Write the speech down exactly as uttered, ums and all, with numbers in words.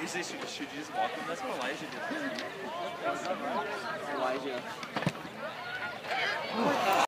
You say, should, should you just walk them? That's what Elijah did. Elijah.